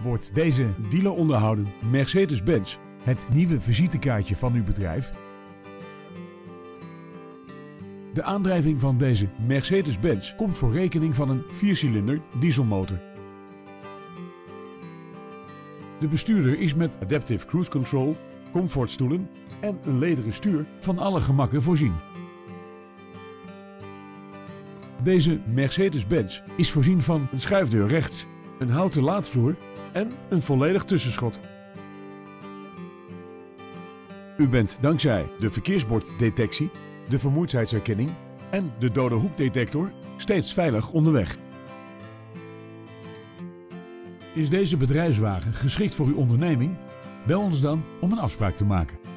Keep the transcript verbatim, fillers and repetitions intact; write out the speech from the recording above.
Wordt deze dealer onderhouden Mercedes-Benz het nieuwe visitekaartje van uw bedrijf? De aandrijving van deze Mercedes-Benz komt voor rekening van een viercilinder dieselmotor. De bestuurder is met Adaptive Cruise Control, comfortstoelen en een lederen stuur van alle gemakken voorzien. Deze Mercedes-Benz is voorzien van een schuifdeur rechts, een houten laadvloer en een volledig tussenschot. U bent dankzij de verkeersborddetectie, de vermoeidheidsherkenning en de dode hoekdetector steeds veilig onderweg. Is deze bedrijfswagen geschikt voor uw onderneming? Bel ons dan om een afspraak te maken.